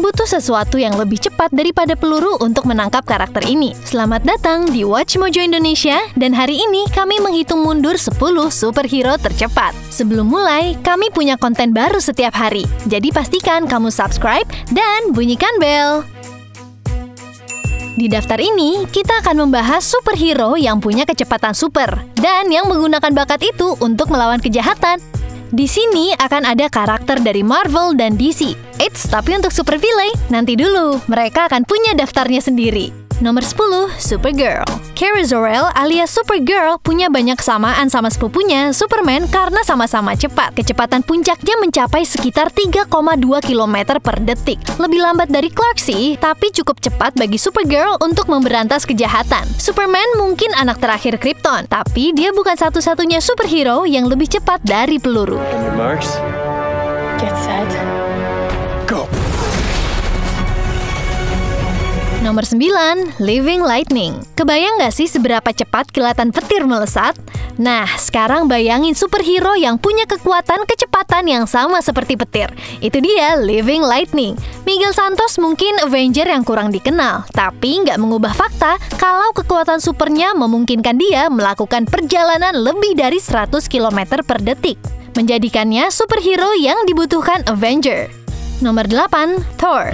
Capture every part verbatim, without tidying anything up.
butuh sesuatu yang lebih cepat daripada peluru untuk menangkap karakter ini. Selamat datang di Watch Mojo Indonesia, dan hari ini kami menghitung mundur sepuluh superhero tercepat. Sebelum mulai, kami punya konten baru setiap hari, jadi pastikan kamu subscribe dan bunyikan bel. Di daftar ini, kita akan membahas superhero yang punya kecepatan super dan yang menggunakan bakat itu untuk melawan kejahatan. Di sini akan ada karakter dari Marvel dan D C. Eits, tapi untuk super villain, nanti dulu. Mereka akan punya daftarnya sendiri. Nomor sepuluh, Supergirl. Kara Zor-El alias Supergirl punya banyak kesamaan sama sepupunya, Superman, karena sama-sama cepat. Kecepatan puncaknya mencapai sekitar tiga koma dua kilometer per detik. Lebih lambat dari Clark sih, tapi cukup cepat bagi Supergirl untuk memberantas kejahatan. Superman mungkin anak terakhir Krypton, tapi dia bukan satu-satunya superhero yang lebih cepat dari peluru. On your marks. Get set. Go! Nomor sembilan, Living Lightning. Kebayang nggak sih seberapa cepat kilatan petir melesat? Nah, sekarang bayangin superhero yang punya kekuatan kecepatan yang sama seperti petir. Itu dia Living Lightning. Miguel Santos mungkin Avenger yang kurang dikenal, tapi nggak mengubah fakta kalau kekuatan supernya memungkinkan dia melakukan perjalanan lebih dari seratus kilometer per detik, menjadikannya superhero yang dibutuhkan Avenger. Nomor delapan, Thor.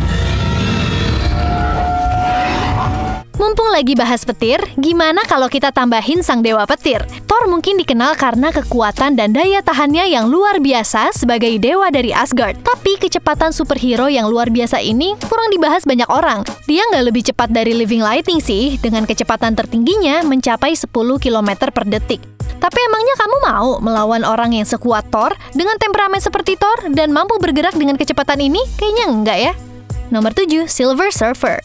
Mumpung lagi bahas petir, gimana kalau kita tambahin sang dewa petir? Thor mungkin dikenal karena kekuatan dan daya tahannya yang luar biasa sebagai dewa dari Asgard. Tapi kecepatan superhero yang luar biasa ini kurang dibahas banyak orang. Dia nggak lebih cepat dari Living Lightning sih, dengan kecepatan tertingginya mencapai sepuluh kilometer per detik. Tapi emangnya kamu mau melawan orang yang sekuat Thor dengan temperamen seperti Thor dan mampu bergerak dengan kecepatan ini? Kayaknya enggak ya. Nomor tujuh, Silver Surfer.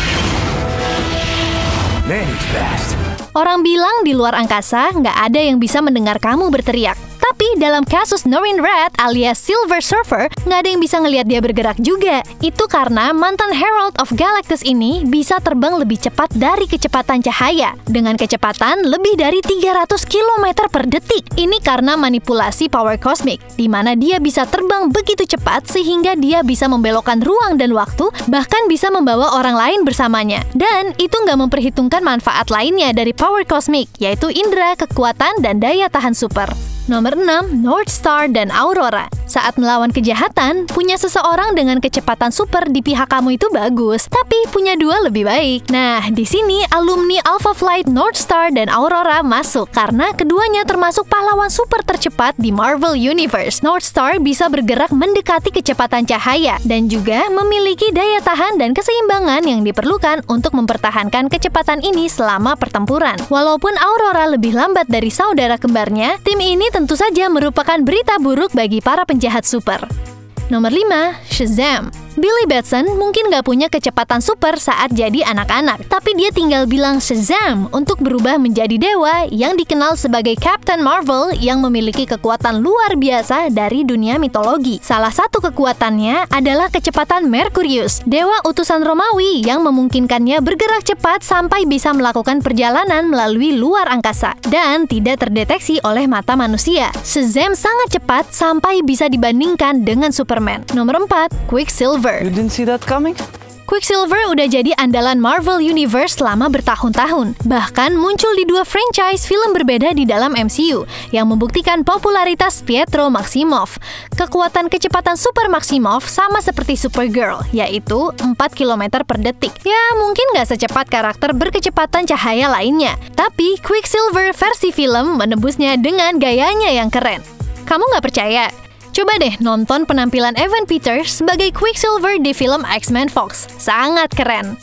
Man, he's fast. Orang bilang di luar angkasa nggak ada yang bisa mendengar kamu berteriak. Tapi dalam kasus Norrin Radd alias Silver Surfer, nggak ada yang bisa ngelihat dia bergerak juga. Itu karena mantan Herald of Galactus ini bisa terbang lebih cepat dari kecepatan cahaya, dengan kecepatan lebih dari tiga ratus kilometer per detik. Ini karena manipulasi power cosmic, di mana dia bisa terbang begitu cepat sehingga dia bisa membelokkan ruang dan waktu, bahkan bisa membawa orang lain bersamanya. Dan itu nggak memperhitungkan manfaat lainnya dari power cosmic, yaitu indera, kekuatan, dan daya tahan super. Nomor enam, North Star dan Aurora. Saat melawan kejahatan, punya seseorang dengan kecepatan super di pihak kamu itu bagus, tapi punya dua lebih baik. Nah, di sini alumni Alpha Flight North Star dan Aurora masuk karena keduanya termasuk pahlawan super tercepat di Marvel Universe. North Star bisa bergerak mendekati kecepatan cahaya dan juga memiliki daya tahan dan keseimbangan yang diperlukan untuk mempertahankan kecepatan ini selama pertempuran. Walaupun Aurora lebih lambat dari saudara kembarnya, tim ini tentu saja merupakan berita buruk bagi para penjahat super. Nomor lima, Shazam. Billy Batson mungkin nggak punya kecepatan super saat jadi anak-anak, tapi dia tinggal bilang Shazam untuk berubah menjadi dewa yang dikenal sebagai Captain Marvel yang memiliki kekuatan luar biasa dari dunia mitologi. Salah satu kekuatannya adalah kecepatan Mercurius, dewa utusan Romawi yang memungkinkannya bergerak cepat sampai bisa melakukan perjalanan melalui luar angkasa dan tidak terdeteksi oleh mata manusia. Shazam sangat cepat sampai bisa dibandingkan dengan Superman. Nomor empat, Quicksilver. You didn't see that coming? Quicksilver udah jadi andalan Marvel Universe selama bertahun-tahun. Bahkan muncul di dua franchise film berbeda di dalam M C U yang membuktikan popularitas Pietro Maximoff. Kekuatan kecepatan Super Maximoff sama seperti Supergirl, yaitu empat kilometer per detik. Ya, mungkin nggak secepat karakter berkecepatan cahaya lainnya, tapi Quicksilver versi film menembusnya dengan gayanya yang keren. Kamu nggak percaya? Coba deh nonton penampilan Evan Peters sebagai Quicksilver di film X-Men Fox. Sangat keren.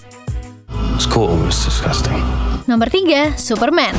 It's cool, but it's disgusting. Nomor tiga, Superman.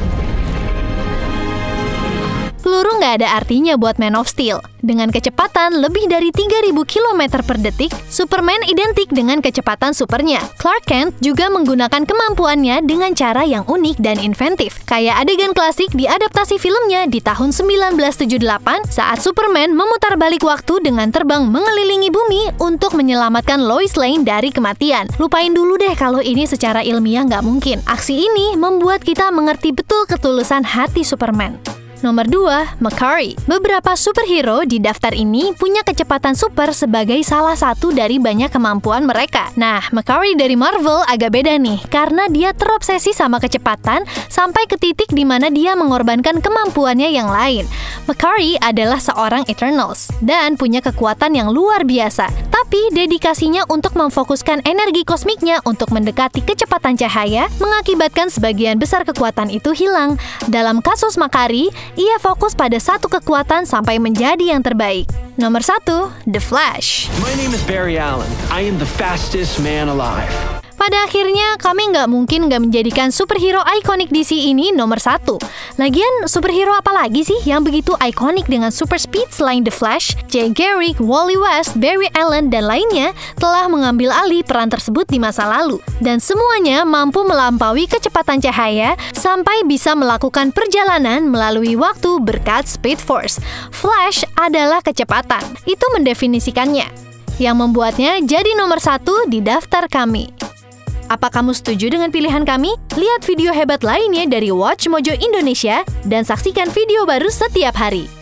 Peluru nggak ada artinya buat Man of Steel. Dengan kecepatan lebih dari tiga ribu kilometer per detik, Superman identik dengan kecepatan supernya. Clark Kent juga menggunakan kemampuannya dengan cara yang unik dan inventif. Kayak adegan klasik di adaptasi filmnya di tahun seribu sembilan ratus tujuh puluh delapan saat Superman memutar balik waktu dengan terbang mengelilingi bumi untuk menyelamatkan Lois Lane dari kematian. Lupain dulu deh kalau ini secara ilmiah nggak mungkin. Aksi ini membuat kita mengerti betul ketulusan hati Superman. Nomor dua, Makari. Beberapa superhero di daftar ini punya kecepatan super sebagai salah satu dari banyak kemampuan mereka. Nah, Makari dari Marvel agak beda nih, karena dia terobsesi sama kecepatan sampai ke titik di mana dia mengorbankan kemampuannya yang lain. Makari adalah seorang Eternals dan punya kekuatan yang luar biasa, tapi dedikasinya untuk memfokuskan energi kosmiknya untuk mendekati kecepatan cahaya mengakibatkan sebagian besar kekuatan itu hilang. Dalam kasus Makari, ia fokus pada satu kekuatan sampai menjadi yang terbaik. Nomor satu, The Flash. My name is Barry Allen. I am the fastest man alive. Pada akhirnya, kami nggak mungkin nggak menjadikan superhero ikonik D C ini nomor satu. Lagian, superhero apa lagi sih yang begitu ikonik dengan super speed selain The Flash? Jay Garrick, Wally West, Barry Allen, dan lainnya telah mengambil alih peran tersebut di masa lalu. Dan semuanya mampu melampaui kecepatan cahaya sampai bisa melakukan perjalanan melalui waktu berkat Speed Force. Flash adalah kecepatan. Itu mendefinisikannya, yang membuatnya jadi nomor satu di daftar kami. Apa kamu setuju dengan pilihan kami? Lihat video hebat lainnya dari Watch Mojo Indonesia dan saksikan video baru setiap hari.